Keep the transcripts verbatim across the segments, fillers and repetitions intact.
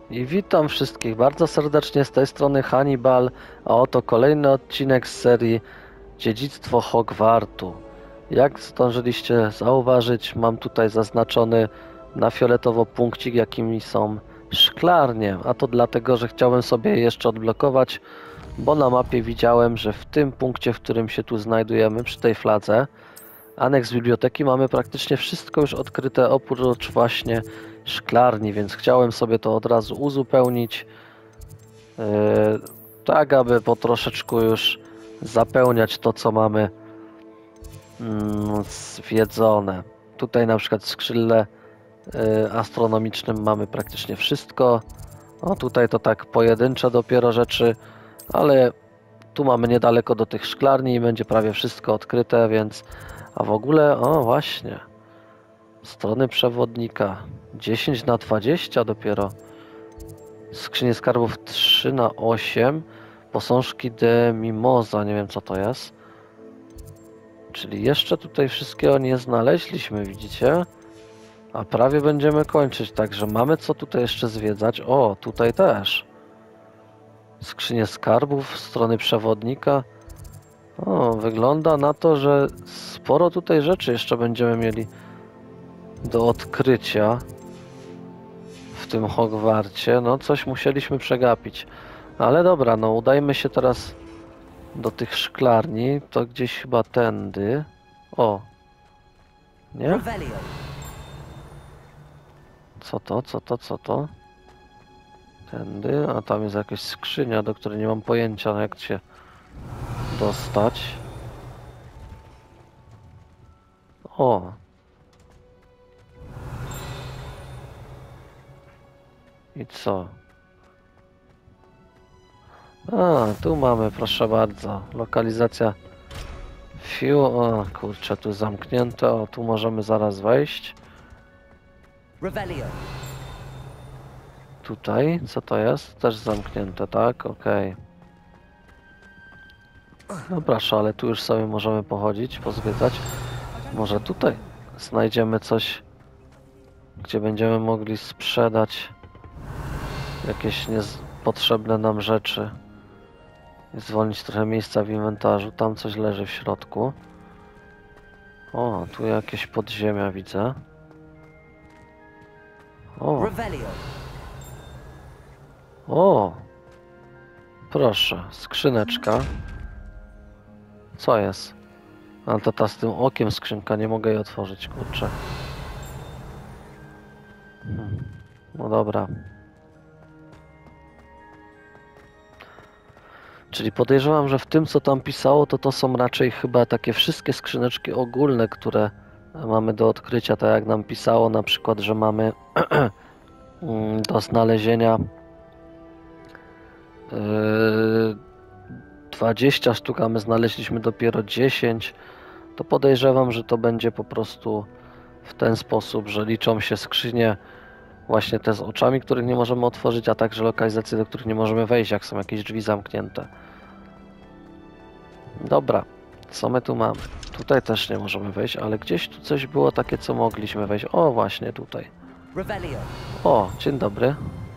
I witam wszystkich bardzo serdecznie z tej strony Hannibal, a oto kolejny odcinek z serii Dziedzictwo Hogwartu. Jak zdążyliście zauważyć, mam tutaj zaznaczony na fioletowo punkcik, jakimi są szklarnie, a to dlatego, że chciałem sobie je jeszcze odblokować, bo na mapie widziałem, że w tym punkcie, w którym się tu znajdujemy, przy tej fladze, aneks biblioteki, mamy praktycznie wszystko już odkryte, oprócz właśnie szklarni, więc chciałem sobie to od razu uzupełnić, yy, tak aby po troszeczku już zapełniać to, co mamy mm, zwiedzone. Tutaj na przykład w skrzydle yy, astronomicznym mamy praktycznie wszystko. O, tutaj to tak pojedyncze dopiero rzeczy, ale tu mamy niedaleko do tych szklarni i będzie prawie wszystko odkryte, więc a w ogóle, o właśnie, strony przewodnika dziesięć na dwadzieścia dopiero, skrzynie skarbów trzy na osiem, posążki de Mimoza, nie wiem co to jest, czyli jeszcze tutaj wszystkiego nie znaleźliśmy, widzicie, a prawie będziemy kończyć, także mamy co tutaj jeszcze zwiedzać. O, tutaj też skrzynie skarbów, strony przewodnika. O, wygląda na to, że sporo tutaj rzeczy jeszcze będziemy mieli do odkrycia w tym Hogwarcie. No, coś musieliśmy przegapić. Ale dobra, no udajmy się teraz do tych szklarni. To gdzieś chyba tędy. O. Nie? Co to? Co to? Co to? Tędy. A tam jest jakaś skrzynia, do której nie mam pojęcia, jak się dostać. O. I co? A, tu mamy, proszę bardzo, lokalizacja Fiu. O kurczę, tu zamknięte, o, tu możemy zaraz wejść. Revelio. Tutaj, co to jest? Też zamknięte, tak? Okej. No proszę, ale tu już sobie możemy pochodzić, pozwiedzać. Może tutaj znajdziemy coś, gdzie będziemy mogli sprzedać jakieś niepotrzebne nam rzeczy i zwolnić trochę miejsca w inwentarzu. Tam coś leży w środku. O, tu jakieś podziemia widzę. O, Revelio. o, proszę, skrzyneczka. Co jest? A to ta z tym okiem skrzynka, nie mogę jej otworzyć, kurczę. Hmm. No dobra. Czyli podejrzewam, że w tym, co tam pisało, to to są raczej chyba takie wszystkie skrzyneczki ogólne, które mamy do odkrycia, tak jak nam pisało, na przykład, że mamy do znalezienia yy, dwadzieścia sztuk, a my znaleźliśmy dopiero dziesięć, to podejrzewam, że to będzie po prostu w ten sposób, że liczą się skrzynie właśnie te z oczami, których nie możemy otworzyć, a także lokalizacje, do których nie możemy wejść, jak są jakieś drzwi zamknięte. Dobra, co my tu mamy? Tutaj też nie możemy wejść, ale gdzieś tu coś było takie, co mogliśmy wejść. O, właśnie tutaj. Revelio. O, dzień dobry.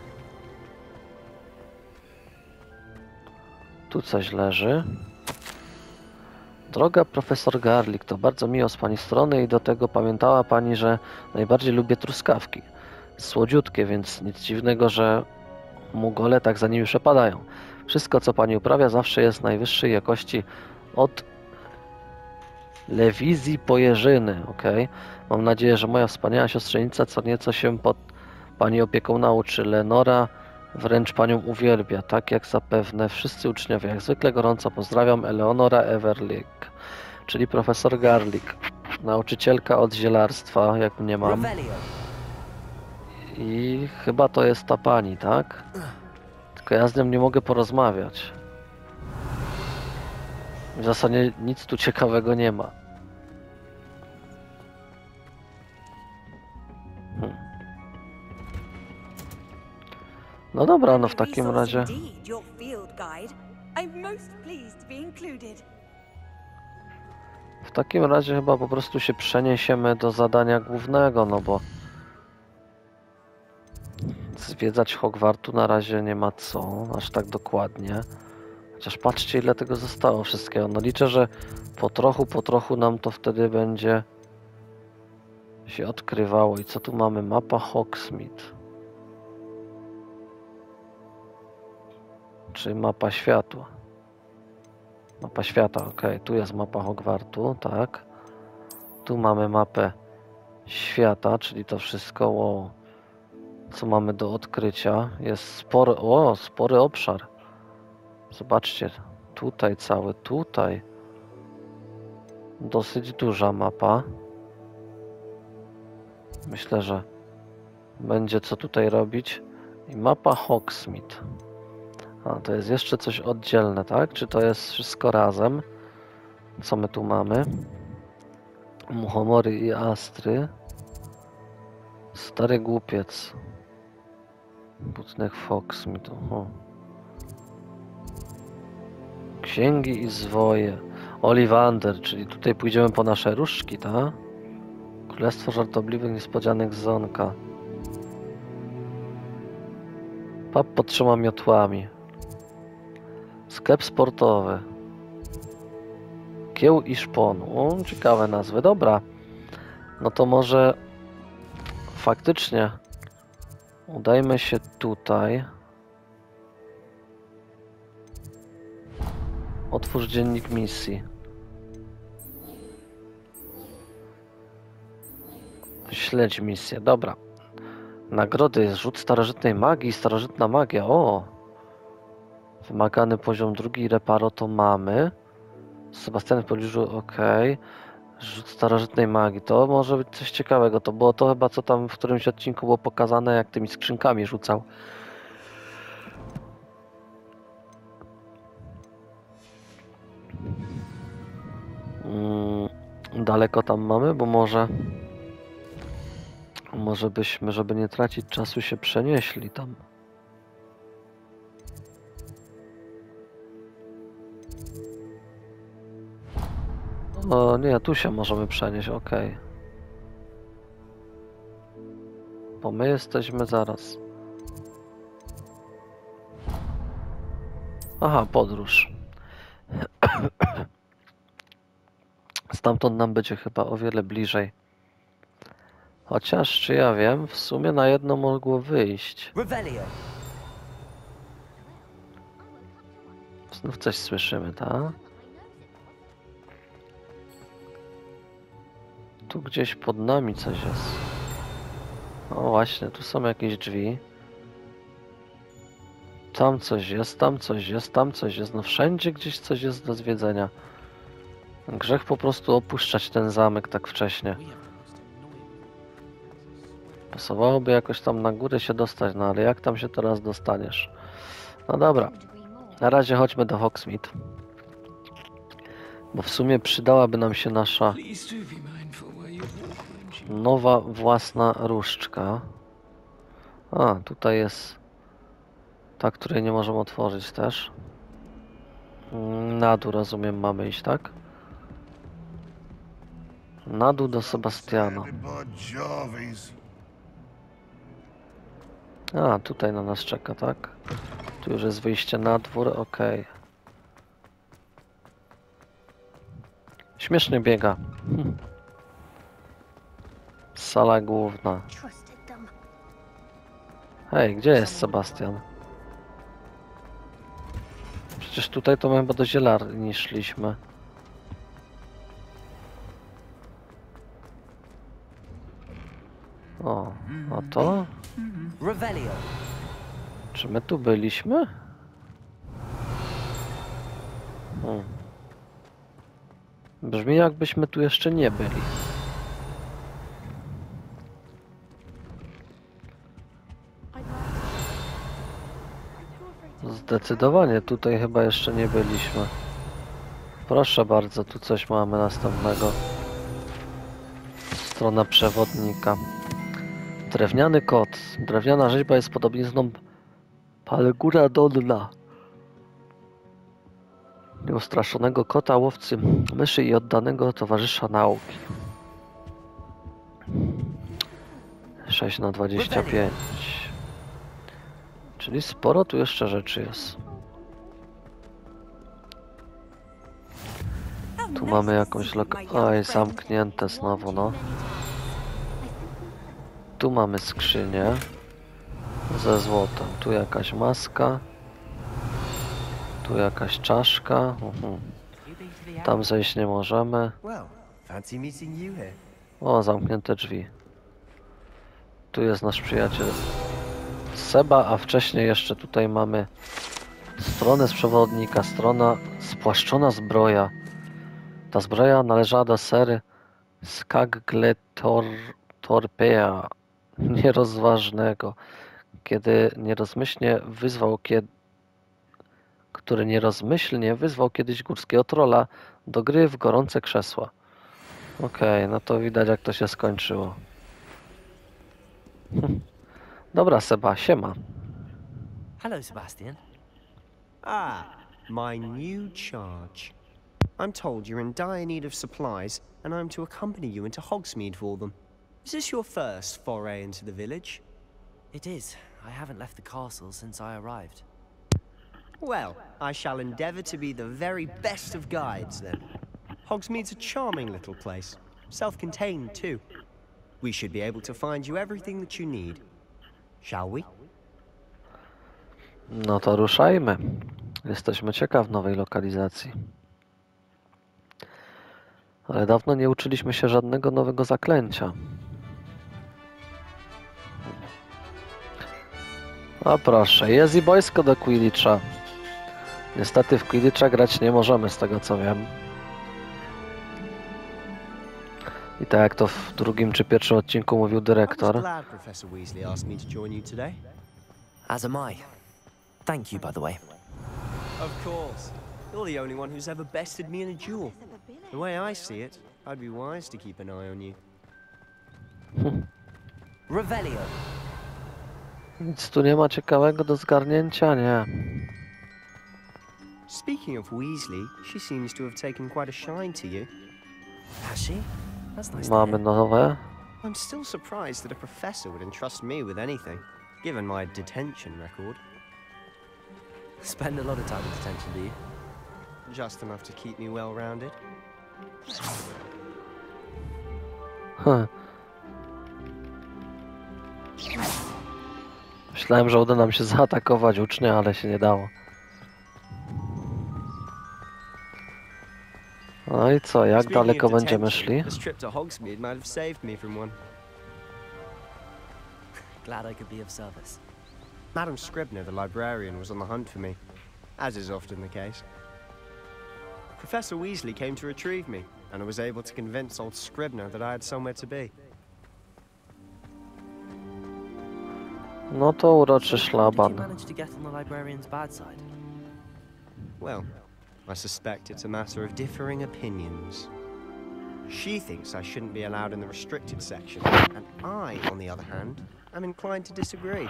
Tu coś leży. Droga profesor Garlick, to bardzo miło z pani strony i do tego pamiętała pani, że najbardziej lubię truskawki. Słodziutkie, więc nic dziwnego, że mugole tak za nimi przepadają. Wszystko, co pani uprawia, zawsze jest najwyższej jakości od Lewizji po Jerzyny, ok? Mam nadzieję, że moja wspaniała siostrzenica co nieco się pod pani opieką nauczy. Lenora wręcz panią uwielbia, tak jak zapewne wszyscy uczniowie. Jak zwykle gorąco pozdrawiam, Eleonora Everlick, czyli profesor Garlick, nauczycielka od zielarstwa, jak mnie mam. Revelio. I chyba to jest ta pani, tak? Tylko ja z nią nie mogę porozmawiać. W zasadzie nic tu ciekawego nie ma. Hmm. No dobra, no w takim razie... W takim razie chyba po prostu się przeniesiemy do zadania głównego, no bo... Zwiedzać Hogwartu na razie nie ma co, aż tak dokładnie. Chociaż patrzcie, ile tego zostało wszystkiego. No liczę, że po trochu, po trochu nam to wtedy będzie się odkrywało. I co tu mamy? Mapa Hogsmeade. Czy mapa światła? Mapa świata, ok. Tu jest mapa Hogwartu, tak. Tu mamy mapę świata, czyli to wszystko, o, co mamy do odkrycia. Jest spory, o, spory obszar. Zobaczcie, tutaj cały, tutaj. Dosyć duża mapa. Myślę, że będzie co tutaj robić. I mapa Hogsmeade. A, to jest jeszcze coś oddzielne, tak? Czy to jest wszystko razem? Co my tu mamy? Muchomory i Astry. Stary głupiec. Butnych Hogsmeade. Oho. Księgi i zwoje. Ollivander, czyli tutaj pójdziemy po nasze różdżki, tak? Królestwo żartobliwych niespodzianek Zonka. Pub podtrzyma miotłami. Sklep sportowy. Kieł i szpon. O, ciekawe nazwy. Dobra. No to może faktycznie udajmy się tutaj. Otwórz dziennik misji. Śledź misję. Dobra. Nagrody jest rzut starożytnej magii, starożytna magia. O! Wymagany poziom drugi, reparo to mamy. Sebastian w pobliżu, ok. Rzut starożytnej magii, to może być coś ciekawego. To było to chyba, co tam w którymś odcinku było pokazane, jak tymi skrzynkami rzucał. Mm, daleko tam mamy, bo może... Może byśmy, żeby nie tracić czasu, się przenieśli tam. O nie, tu się możemy przenieść, ok. Bo my jesteśmy zaraz. Aha, podróż. Stamtąd nam będzie chyba o wiele bliżej. Chociaż, czy ja wiem, w sumie na jedno mogło wyjść. Revelio. Znów coś słyszymy, tak? Tu gdzieś pod nami coś jest. O właśnie, tu są jakieś drzwi. Tam coś jest, tam coś jest, tam coś jest. No wszędzie gdzieś coś jest do zwiedzenia. Grzech po prostu opuszczać ten zamek tak wcześnie. Pasowałoby jakoś tam na górę się dostać, no ale jak tam się teraz dostaniesz? No dobra, na razie chodźmy do Hogsmeade. Bo w sumie przydałaby nam się nasza nowa własna różdżka. A, tutaj jest ta, której nie możemy otworzyć też. Na dół, rozumiem, mamy iść, tak? Na dół do Sebastiana. A, tutaj na nas czeka, tak? Tu już jest wyjście na dwór, ok. Śmiesznie biega. Hm. Sala główna. Hej, gdzie jest Sebastian? Przecież tutaj to my chyba do zielarni szliśmy. O, a to? Revelio. Czy my tu byliśmy? Hmm. Brzmi, jakbyśmy tu jeszcze nie byli. Zdecydowanie tutaj chyba jeszcze nie byliśmy. Proszę bardzo, tu coś mamy następnego. Strona przewodnika. Drewniany kot. Drewniana rzeźba jest podobizną Palgura Donna. Nieustraszonego kota, łowcy myszy i oddanego towarzysza nauki. sześć na dwadzieścia pięć. Czyli sporo tu jeszcze rzeczy jest. Tu mamy jakąś loka... Oj, zamknięte znowu, no. Tu mamy skrzynię ze złotem. Tu jakaś maska. Tu jakaś czaszka. Mhm. Tam zejść nie możemy. O, zamknięte drzwi. Tu jest nasz przyjaciel Seba, a wcześniej jeszcze tutaj mamy stronę z przewodnika, strona spłaszczona zbroja. Ta zbroja należała do sery Skagletorpea, nierozważnego, kiedy nierozmyślnie wyzwał, kiedy, który nierozmyślnie wyzwał kiedyś górskiego trolla do gry w gorące krzesła. Okej, okay, no to widać jak to się skończyło. Dobra, Seba, siema. Hello, Sebastian. Ah, my new charge. I'm told you're in dire need of supplies, and I'm to accompany you into Hogsmeade for them. Is this your first foray into the village? It is. I haven't left the castle since I arrived. Well, I shall endeavour to be the very best of guides, then. Hogsmeade's a charming little place. Self-contained, too. We should be able to find you everything that you need. Shall we? No to ruszajmy. Jesteśmy ciekaw nowej lokalizacji. Ale dawno nie uczyliśmy się żadnego nowego zaklęcia. A proszę, jest i boisko do Quidditcha. Niestety w Quidditcha grać nie możemy, z tego co wiem. I tak jak to w drugim czy pierwszym odcinku mówił dyrektor. As am I. Thank you, by the way. Of course. You're the only one who's ever bested me in a duel. The way I see it, I'd be wise to keep an eye on you. Revelio. Nic tu nie ma ciekawego do zgarnięcia, nie. Speaking of Weasley, she seems to have taken quite a shine to you. Has she? That's nice. Mamy nowe. I'm still surprised that a professor would entrust me with anything, given my detention record. Spend a lot of time in detention, do you? Just enough to keep me well-rounded. Huh. Myślałem, że uda nam się zaatakować ucznia, ale się nie dało. No i co, jak daleko będziemy szli? This trip to Hogsmeade might have saved me from one. Glad I could be of service. Madam Scribner, the librarian, was on the hunt for me, as is often the case. Professor Weasley came to retrieve me, and I was able to convince old Scribner that I had somewhere to be. No to uroczy Did you szlaban. manage to get on the librarian's bad side? Well, I suspect it's a matter of differing opinions. She thinks I shouldn't be allowed in the restricted section, and I, on the other hand, am inclined to disagree.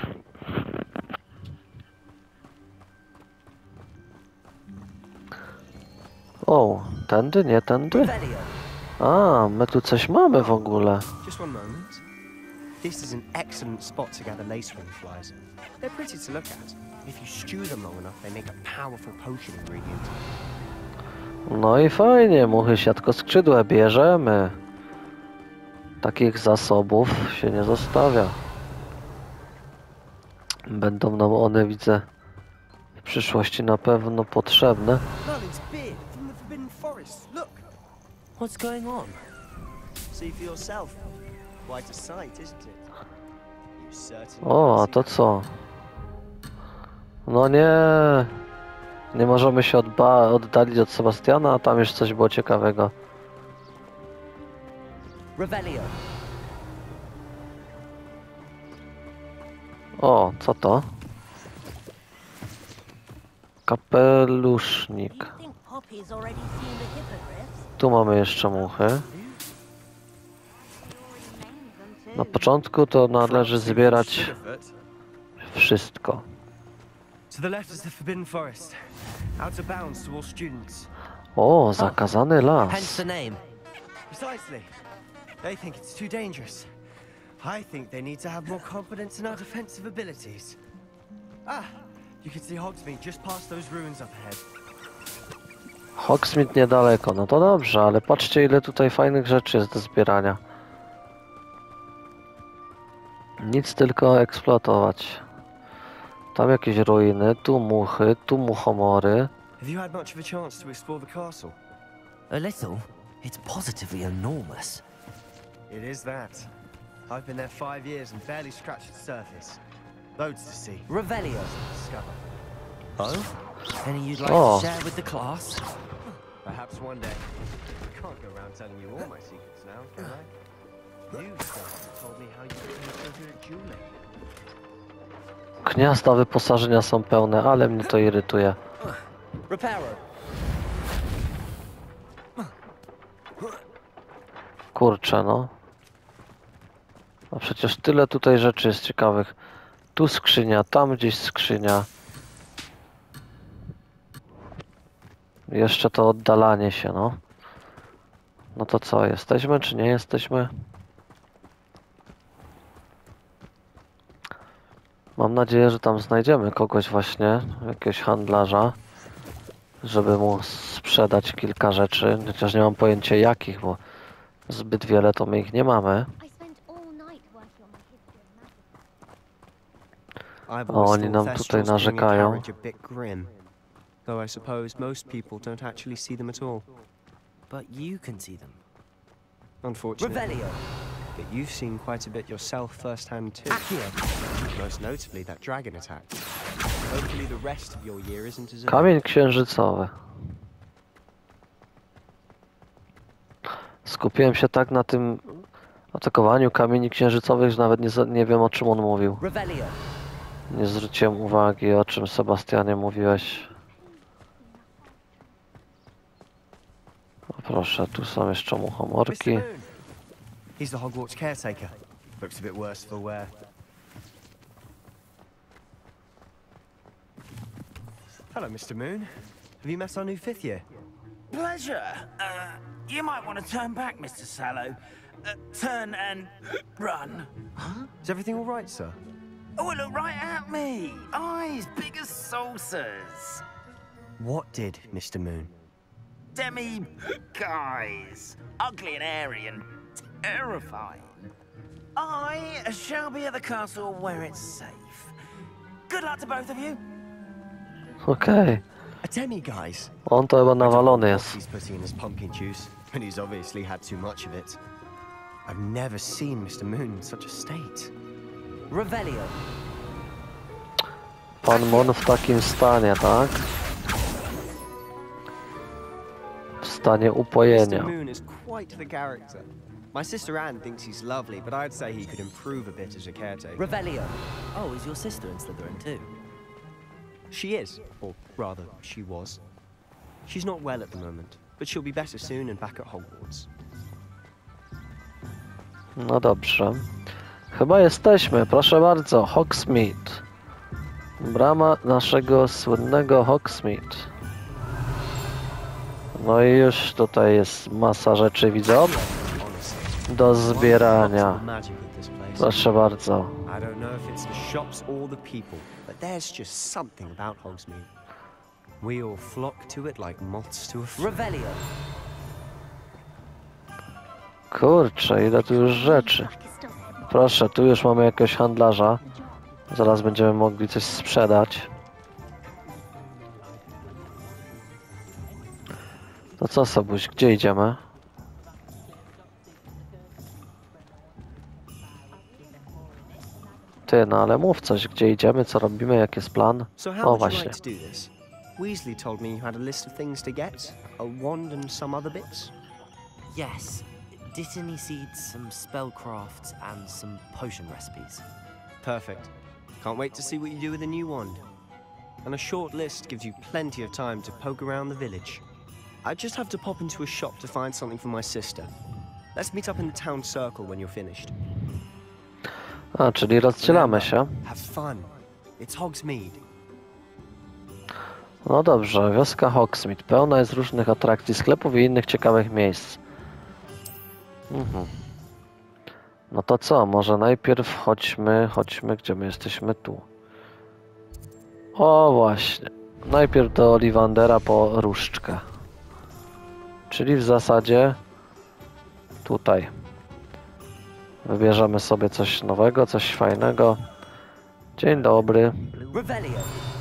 O, tędy, nie tędy? Revelio. A, my tu coś mamy w ogóle. Just one moment. This is an excellent spot to gather lacering flies. They're pretty to look at. If you stew them long enough, they make a powerful potion ingredient. No i fajnie, muchy siatko skrzydłe bierzemy. Takich zasobów się nie zostawia. Będą nam one, widzę, w przyszłości na pewno potrzebne. Merlin's beard from the Forbidden Forest. Look, What's going on? see for yourself. Quite a sight, isn't it? You certainly O, a fancy to that. co? No nie. Nie możemy się odba oddalić od Sebastiana, a tam już coś było ciekawego. Revelio. O, co to? Kapelusznik. Tu mamy jeszcze muchy. Na początku to należy zbierać wszystko. To the left is the Forbidden Forest. Out of bounds to all students. O, zakazany Hence las. the name. Precisely. They think it's too dangerous. I think they need to have more confidence in our defensive abilities. Ah, you can see Hogsmeade just past those ruins up ahead. Hogsmeade niedaleko, no to dobrze, ale patrzcie ile tutaj fajnych rzeczy jest do zbierania. Nic tylko eksploatować. Tam jakieś ruiny, tu muchy, tu muchomory. Have you had much of a chance to explore the castle? A little? It's positively enormous. It is that. I've been there five years and barely scratched the surface. Loads to see. Revelio. Discover. Oh? Any you'd like Oh. to share with the class? Perhaps one day. I can't go around telling you all my secrets now, can I? You still haven't told me how you became so good at dueling. Gniazda wyposażenia są pełne, ale mnie to irytuje. Reparo. Kurczę, no. A przecież tyle tutaj rzeczy jest ciekawych. Tu skrzynia, tam gdzieś skrzynia. Jeszcze to oddalanie się, no. No to co, jesteśmy czy nie jesteśmy? Mam nadzieję, że tam znajdziemy kogoś właśnie, jakiegoś handlarza, żeby mu sprzedać kilka rzeczy, chociaż nie mam pojęcia jakich, bo zbyt wiele to my ich nie mamy. I spent all night working on my history of magic. I've O, always oni thought nam tutaj Thestrals being a narzekają. carriage a bit grim. Though I suppose most people don't actually see them at all. But you can see them. Unfortunately. Revelio. But you've seen quite a bit yourself firsthand too. Accio. Most notably that dragon attack. Hopefully the rest of your year isn't as Kamień księżycowy. Skupiłem się tak na tym atakowaniu kamieni księżycowych, że nawet nie, za- nie wiem o czym on mówił. Revelio. Nie zwróciłem uwagi, o czym Sebastianie mówiłeś. O proszę, tu są jeszcze muchomorki. Mister Moon. He's the Hogwarts caretaker. Looks a bit worse for wear. Hello, Mister Moon. Have you met our new fifth year? Pleasure. Uh, you might want to turn back, Mister Sallow. Uh, turn and run. Is everything all right, sir? Oh, look right at me. Eyes big as saucers. What did, Mister Moon? Demi guys. Ugly and airy and terrifying. I shall be at the castle where it's safe. Good luck to both of you. Okej, A demi-guise? on to chyba nawalony What jest. he's putting in his pumpkin juice, and he's obviously had too much of it. I've never seen Mister Moon in such a state. Revelio. Pan Mon w takim stanie, tak? W stanie Mister upojenia. Moon is quite the character. My sister Anne thinks he's lovely, but I'd say he could improve a bit as a caretaker. Revelio. Oh, is your sister in Slytherin too? She is, or rather, she was. She's not well at the moment, but she'll be better soon and back at Hogwarts. No dobrze. Chyba jesteśmy, proszę bardzo, Hogsmeade. Brama naszego słynnego Hogsmeade. No i już tutaj jest masa rzeczy, widzę, Honestly. do zbierania. Lots of magic at this place. Proszę bardzo. I don't know if it's the shops or the people, but there's just something about Hogsmeade. We all flock to it like moths to a flame. Revelio. Kurczę, ile tu już rzeczy. Proszę, tu już mamy jakiegoś handlarza. Zaraz będziemy mogli coś sprzedać. To co, Sobuś, gdzie idziemy? Ty, no ale mów coś, gdzie idziemy, co robimy, jaki jest plan? So how O, would you właśnie. like to do this? Weasley told me you had a list of things to get, a wand and some other bits. Yes. Dittany seeds, some spellcrafts, and some potion recipes. Perfect. Can't wait to see what you do with the new wand. And a short list gives you plenty of time to poke around the village. I just have to pop into a shop to find something for my sister. Let's meet up in the town circle when you're finished. A, czyli rozdzielamy się. Have fun. It's Hogsmeade. No dobrze, wioska Hogsmeade pełna jest różnych atrakcji, sklepów i innych ciekawych miejsc. Mhm. No to co, może najpierw chodźmy, chodźmy, gdzie my jesteśmy tu. O właśnie. Najpierw do Ollivandera po różdżkę. Czyli w zasadzie tutaj. Wybierzemy sobie coś nowego, coś fajnego. Dzień dobry. Revelio.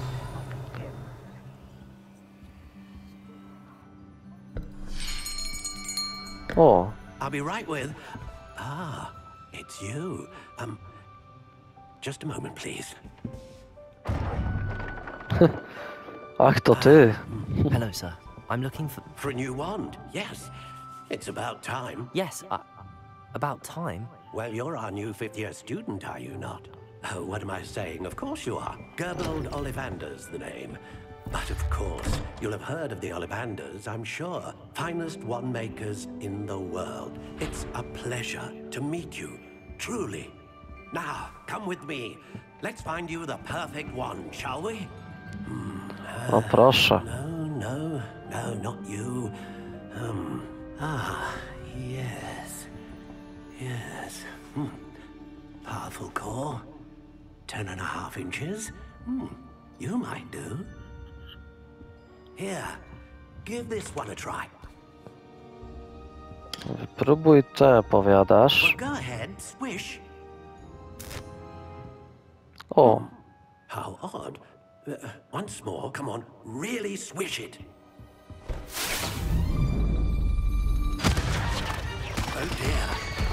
O, I'll be right with. Ah, it's you. Um, just a moment, please. ach to ty. Hello, sir. I'm looking for. For a new wand, yes. It's about time. Yes, I... about time. Well, you're our new fifth year student, are you not? Oh, what am I saying? Of course you are. Gerbold Ollivander's the name. But of course, you'll have heard of the Ollivanders, I'm sure. Finest wand makers in the world. It's a pleasure to meet you, truly. Now, come with me. Let's find you the perfect wand, shall we? No proszę. No, no, no, not you. Um, ah, yes. Yes. Hmm. Powerful core. Ten and a half inches. Hmm. You might do. Here, give this one a try. Wypróbuj te, powiadasz. Well, go ahead, swish. O, How odd. Uh, once more, come on, really swish it. Oh dear.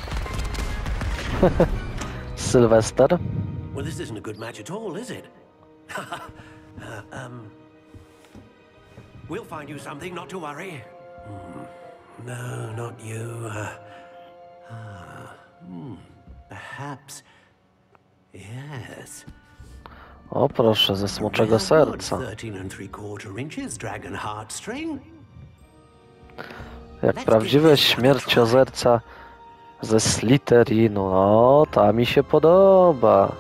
Sylwester. Well, this isn't a good match at all, is it? uh, um, we'll find you something, not to worry. Hmm. No, not you. Uh, ah, hmm. Perhaps. Yes. O proszę, ze smoczego serca. thirteen and three quarter inches dragon heartstring. Jak prawdziwe śmierciozerca ze Slytherinu. No, ta mi się podoba.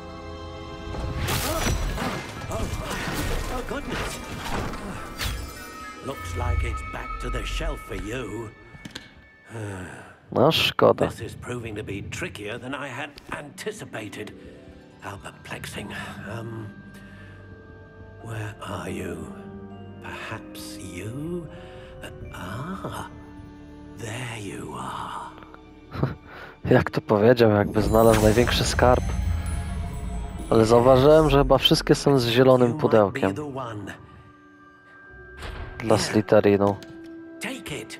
Oh goodness. Looks like it's back to the shelf for you. No szkoda. This is proving to be trickier than I had anticipated. How perplexing. Um, where are you? Perhaps you? Uh, ah, there you are. Jak to powiedział, jakby znalazł największy skarb. Ale zauważyłem, że chyba wszystkie są z zielonym You might pudełkiem be the one. dla Slytherinu. Take it.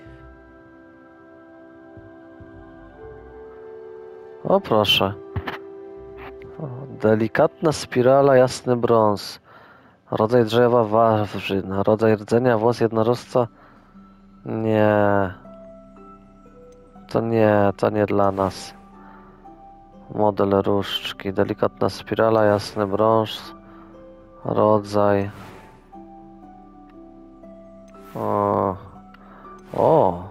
O proszę. O, delikatna spirala, jasny brąz. Rodzaj drzewa, wawrzyn. Rodzaj rdzenia, włos jednorożca. Nie. To nie, to nie dla nas. Model różdżki. Delikatna spirala, jasny brąz. Rodzaj. O. O.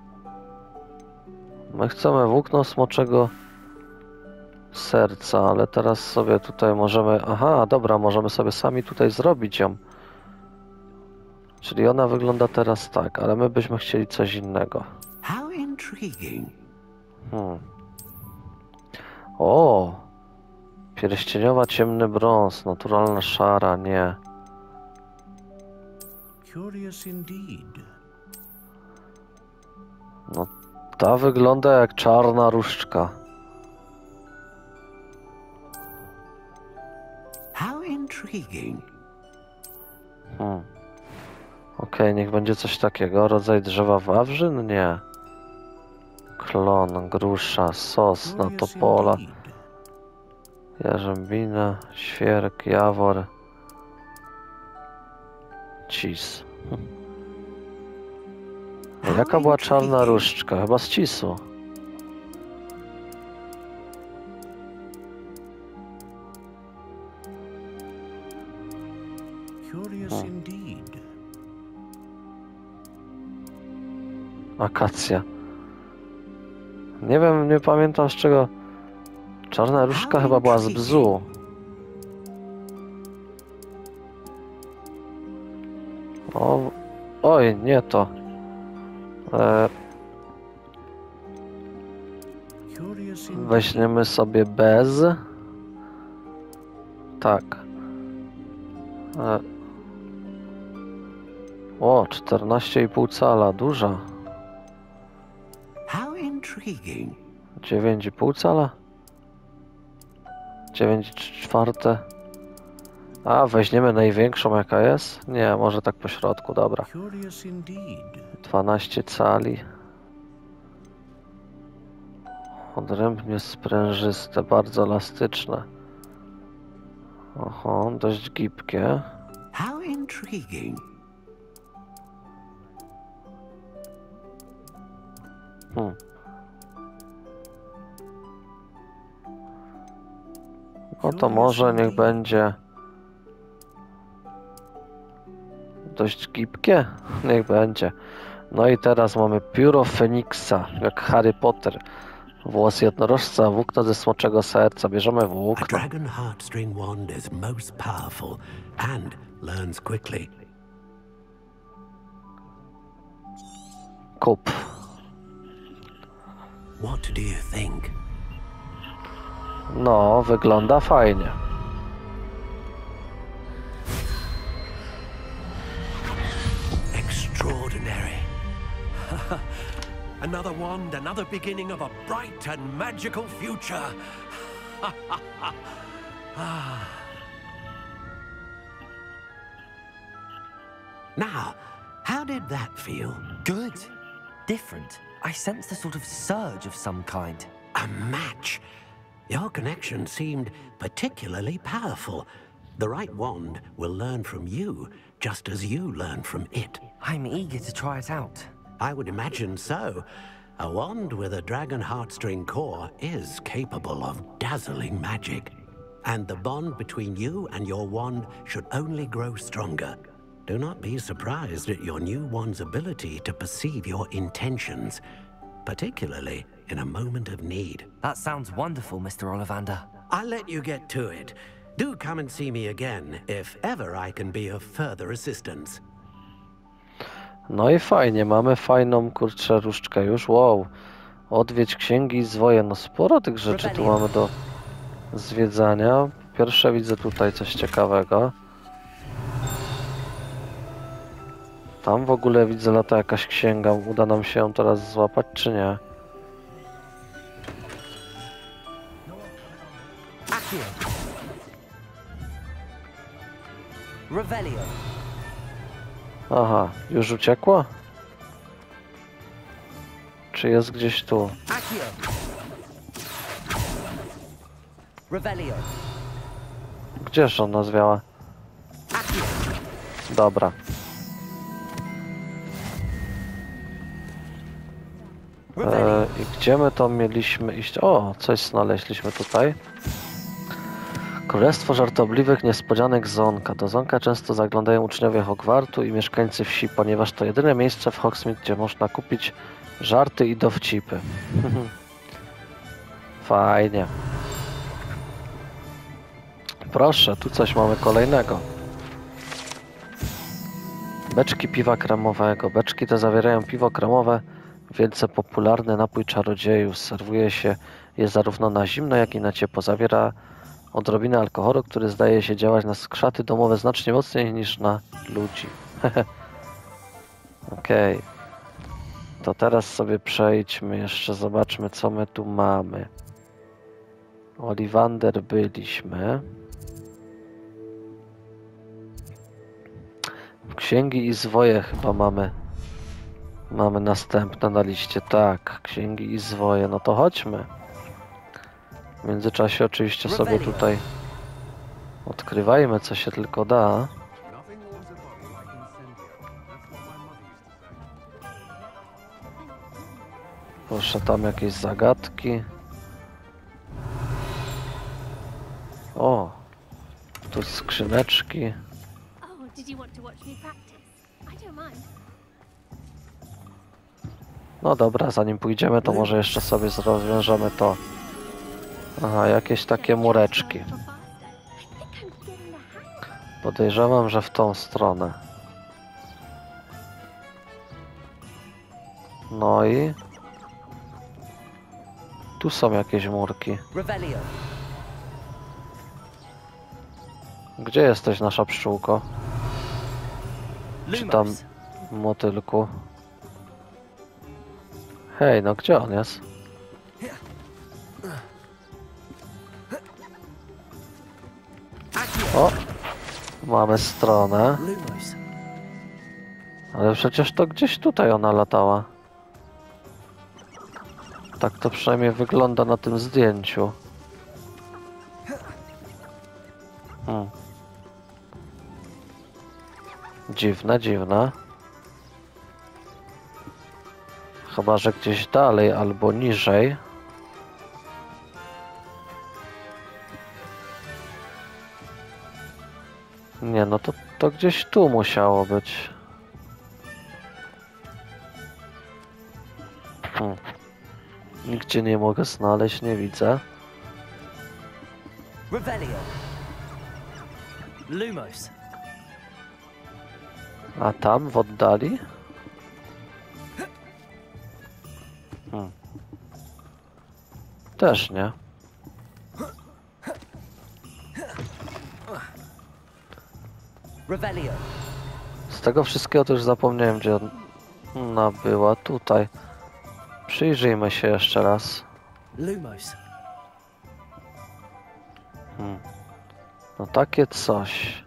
My chcemy włókno smoczego serca, ale teraz sobie tutaj możemy... Aha, dobra, możemy sobie sami tutaj zrobić ją. Czyli ona wygląda teraz tak, ale my byśmy chcieli coś innego. How intriguing. Hmm. O! Pierścieniowa ciemny brąz, naturalna szara, nie. Curious indeed. No, ta wygląda jak czarna różdżka. How intriguing. Hmm. Okej, okay, niech będzie coś takiego. Rodzaj drzewa wawrzyn? Nie. Klon, grusza, sosna, topola, jarzębina, świerk, jawor, cis. A jaka była czarna różdżka? Chyba z cisu. Hmm. Akacja. Nie wiem, nie pamiętam z czego. Czarna różdżka chyba była z bzu. O, oj, nie to. E, weźmiemy sobie bez. Tak. E... O, czternaście i pół cala, duża. How intriguing. dziewięć i pół cala? dziewięć czwarte. A, weźmiemy największą jaka jest? Nie, może tak po środku, dobra. Curious indeed. dwanaście cali. Odrębnie sprężyste, bardzo elastyczne. Oho, dość gibkie. How intriguing. Hmm. No to może niech będzie dość gibkie. Niech będzie. No i teraz mamy pióro Feniksa, jak Harry Potter. Włos jednorożca, włókno ze smoczego serca. Bierzemy A włókno. dragon heartstring wand is most powerful and learns quickly. Kup. What do you think? No, wygląda fajnie. Extraordinary. Another wand, another beginning of a bright and magical future. Now, how did that feel? Good. Different. I sensed a sort of surge of some kind. A match. Your connection seemed particularly powerful. The right wand will learn from you, just as you learn from it. I'm eager to try it out. I would imagine so. A wand with a dragon heartstring core is capable of dazzling magic. And the bond between you and your wand should only grow stronger. Do not be surprised at your new wand's ability to perceive your intentions, particularly in a moment of need. That sounds wonderful, Mister Ollivander. I'll let you get to it. Do come and see me again, if ever I can be of further assistance. No i fajnie, mamy fajną, kurczę, różdżkę już. Wow. Odwiedź księgi i zwoje. No sporo tych rzeczy tu mamy do zwiedzania. Pierwsze widzę tutaj coś ciekawego. Tam w ogóle widzę lata jakaś księga. Uda nam się ją teraz złapać, czy nie? Accio. Revelio. Aha, już uciekła? Czy jest gdzieś tu? Accio. Revelio. Gdzież ona zwiała? Accio. Dobra. E, I gdzie my to mieliśmy iść? O, coś znaleźliśmy tutaj. Królestwo żartobliwych niespodzianek Zonka. Do Zonka często zaglądają uczniowie Hogwartu i mieszkańcy wsi, ponieważ to jedyne miejsce w Hogsmeade, gdzie można kupić żarty i dowcipy. Fajnie. Proszę, tu coś mamy kolejnego. Beczki piwa kremowego. Beczki te zawierają piwo kremowe, wielce popularny napój czarodziejów. Serwuje się je zarówno na zimno, jak i na ciepło. Zawiera odrobinę alkoholu, który zdaje się działać na skrzaty domowe znacznie mocniej niż na ludzi. Okej. Okay. To teraz sobie przejdźmy, jeszcze zobaczmy, co my tu mamy. Ollivander byliśmy. Księgi i zwoje chyba mamy. Mamy następne na liście. Tak, księgi i zwoje. No to chodźmy. W międzyczasie oczywiście sobie tutaj odkrywajmy, co się tylko da. Proszę, tam jakieś zagadki. O, tu skrzyneczki. Oh, did you want to watch me practice? I don't mind. No dobra, zanim pójdziemy, to może jeszcze sobie rozwiążemy to. Aha, jakieś takie mureczki. Podejrzewam, że w tą stronę. No i... tu są jakieś murki. Revelio. Gdzie jesteś, nasza pszczółko? Czy tam Lumos. motylku? Hej, no gdzie on jest? O! Mamy stronę. Lumos. Ale przecież to gdzieś tutaj ona latała. Tak to przynajmniej wygląda na tym zdjęciu. Hmm. Dziwne, dziwne. Chyba że gdzieś dalej albo niżej. Nie, no to, to gdzieś tu musiało być. Hmm. Nigdzie nie mogę znaleźć, nie widzę. Revelio. Lumos. A tam w oddali? Hmm. Też nie. Revelio. Z tego wszystkiego to już zapomniałem, gdzie ona była. Tutaj. Przyjrzyjmy się jeszcze raz. Lumos. Hmm. No takie coś.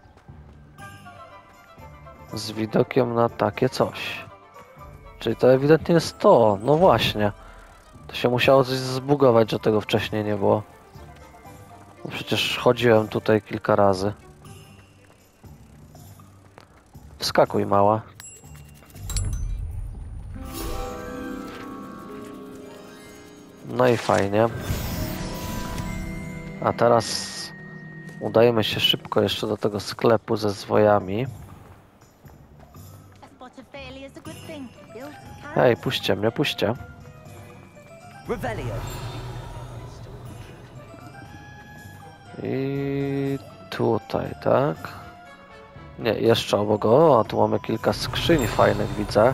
Z widokiem na takie coś. Czyli to ewidentnie jest to. No właśnie. To się musiało coś zbugować, że tego wcześniej nie było. No przecież chodziłem tutaj kilka razy. Wskakuj, mała. No i fajnie. A teraz udajemy się szybko jeszcze do tego sklepu ze zwojami. A spot of failure is a good thing. Build a Hej, puśćcie mnie, puśćcie. Revelio. I tutaj, tak? Nie, jeszcze obok. O, a tu mamy kilka skrzyń fajnych, widzę.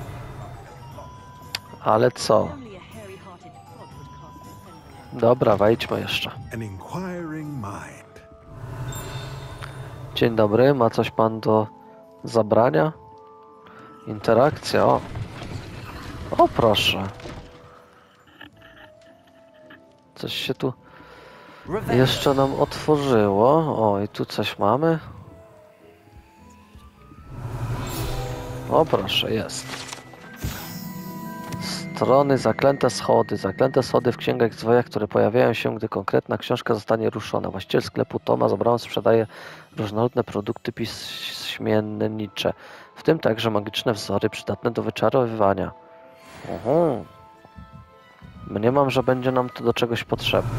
Ale co? Only a hairy-hearted frog would cast a spell. Dobra, wejdźmy jeszcze. An inquiring mind. Dzień dobry, ma coś pan do zabrania? Interakcja, o. O, proszę. Coś się tu Revelio. jeszcze nam otworzyło. O, i tu coś mamy. O, proszę, jest. Strony, zaklęte schody. Zaklęte schody w księgach i zwojach, które pojawiają się, gdy konkretna książka zostanie ruszona. Właściciel sklepu Thomas Brown sprzedaje różnorodne produkty piśmiennicze, w tym także magiczne wzory przydatne do wyczarowywania. Uhu. Mniemam, że będzie nam to do czegoś potrzebne.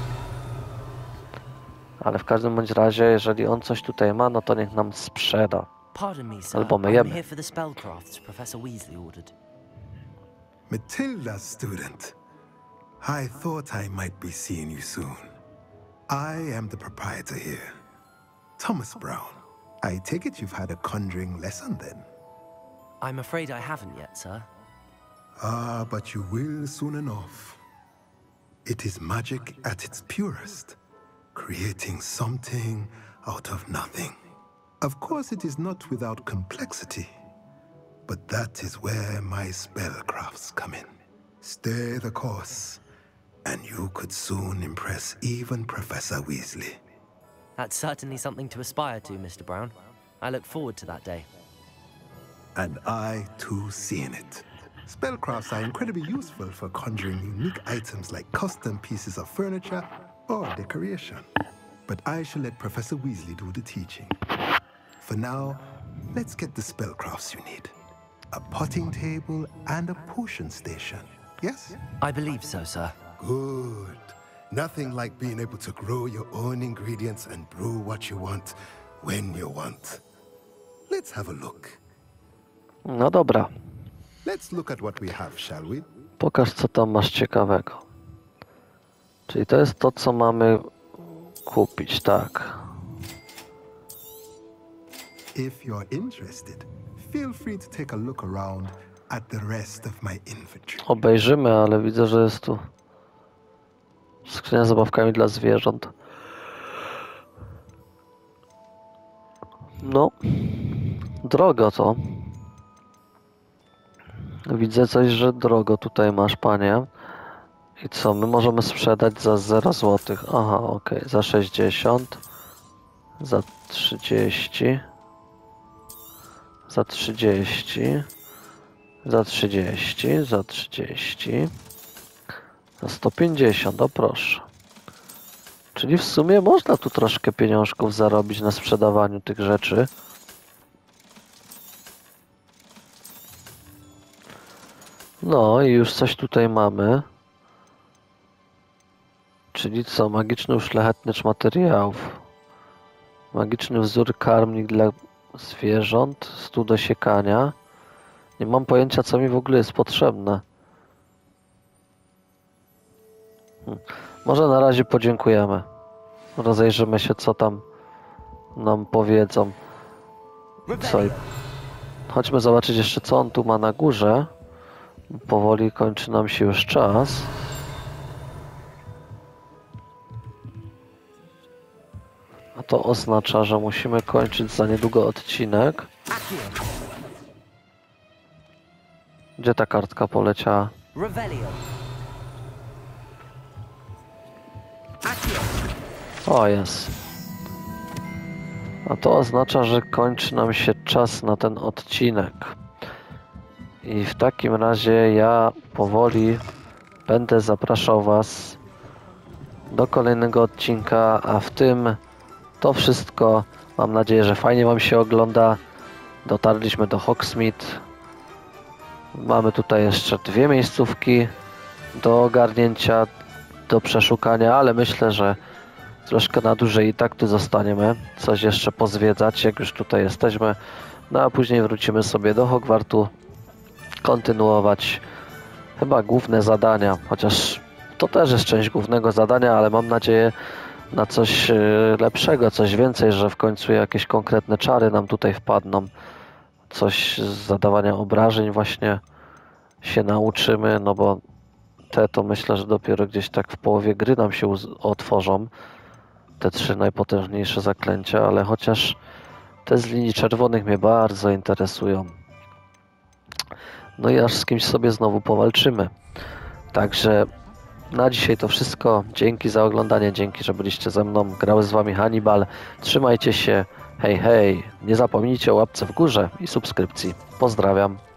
Ale w każdym bądź razie, jeżeli on coś tutaj ma, no to niech nam sprzeda. Pardon me, sir. Albo my I'm jemy. here for the spellcrafts Professor Weasley ordered. Matilda, student. I thought I might be seeing you soon. I am the proprietor here, Thomas Brown. I take it you've had a conjuring lesson then? I'm afraid I haven't yet, sir. Ah, but you will soon enough. It is magic at its purest, creating something out of nothing. Of course, it is not without complexity, but that is where my spellcrafts come in. Stay the course, and you could soon impress even Professor Weasley. That's certainly something to aspire to, Mister Brown. I look forward to that day. And I, too, seeing it. Spellcrafts are incredibly useful for conjuring unique items like custom pieces of furniture or decoration. But I shall let Professor Weasley do the teaching. For now, let's get the spellcrafts you need. A potting table and a potion station, yes? I believe so, sir. Good. Nothing like being able to grow your own ingredients and brew what you want when you want. Let's have a look. No dobra. Let's look at what we have, shall we? Pokaż, co tam masz ciekawego. Czyli to jest to, co mamy kupić, tak. If you're interested, feel free to take a look around at the rest of my inventory. Obejrzymy, ale widzę, że jest tu skrzynia z zabawkami dla zwierząt. No, drogo to. Widzę coś, że drogo tutaj masz, panie. I co, my możemy sprzedać za zero złotych. Aha, okej, okay. Za sześćdziesiąt. Za trzydzieści. Za trzydzieści. Za trzydzieści. Za trzydzieści. Za sto pięćdziesiąt, o proszę. Czyli w sumie można tu troszkę pieniążków zarobić na sprzedawaniu tych rzeczy. No i już coś tutaj mamy. Czyli co? Magiczny uszlachetniacz materiałów. Magiczny wzór karmnik dla zwierząt. Stół do siekania. Nie mam pojęcia, co mi w ogóle jest potrzebne. Hm. Może na razie podziękujemy. Rozejrzymy się, co tam nam powiedzą. Co? Chodźmy zobaczyć jeszcze, co on tu ma na górze. Powoli kończy nam się już czas. A to oznacza, że musimy kończyć za niedługo odcinek. Gdzie ta kartka poleciała? O, jest. A to oznacza, że kończy nam się czas na ten odcinek. I w takim razie ja powoli będę zapraszał Was do kolejnego odcinka, a w tym to wszystko. Mam nadzieję, że fajnie Wam się ogląda. Dotarliśmy do Hogsmeade. Mamy tutaj jeszcze dwie miejscówki do ogarnięcia, do przeszukania, ale myślę, że troszkę na dłużej i tak tu zostaniemy. Coś jeszcze pozwiedzać, jak już tutaj jesteśmy. No a później wrócimy sobie do Hogwartu, kontynuować chyba główne zadania, chociaż to też jest część głównego zadania, ale mam nadzieję na coś lepszego, coś więcej, że w końcu jakieś konkretne czary nam tutaj wpadną. Coś z zadawania obrażeń właśnie się nauczymy, no bo te to myślę, że dopiero gdzieś tak w połowie gry nam się otworzą. Te trzy najpotężniejsze zaklęcia, ale chociaż te z linii czerwonych mnie bardzo interesują. No i aż z kimś sobie znowu powalczymy. Także na dzisiaj to wszystko. Dzięki za oglądanie, dzięki, że byliście ze mną. Grały z Wami Hannibal. Trzymajcie się. Hej, hej. Nie zapomnijcie o łapce w górze i subskrypcji. Pozdrawiam.